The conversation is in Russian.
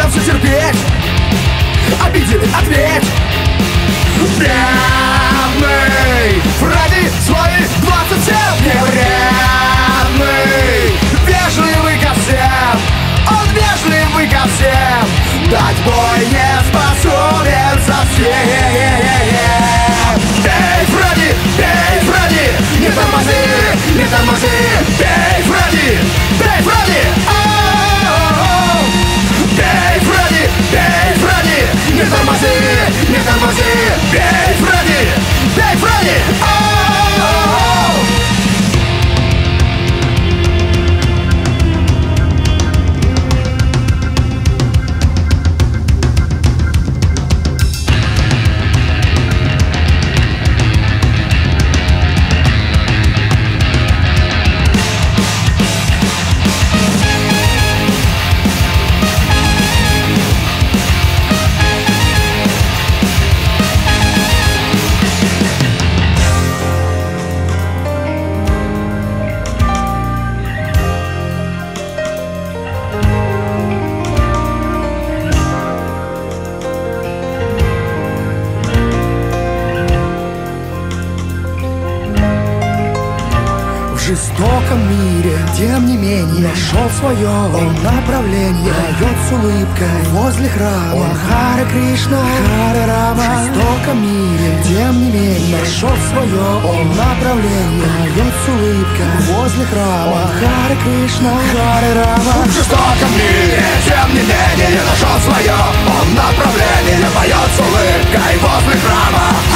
придется терпеть. Обидели, ответь. Бедный Фредди свои 27 невредный, вежливый ко всем, он вежливый ко всем, дать бой не способен совсем. Эй, Фредди, не тормози, не тормози. Эй, Фредди, эй, Фредди, эй, Фредди, не тормози, не тормози. Эй, Фредди, В жестоком мире, тем не менее, нашел свое он направление, дает с улыбкой возле храма. Он Харе Кришна, Харе Рама. В жестоком мире, тем не менее, нашел свое он направление, дает с улыбкой возле храма. Он Харе Кришна, Харе Рама. в жестоком мире, тем не менее, нашел свое он направление, поет с улыбкой возле храма.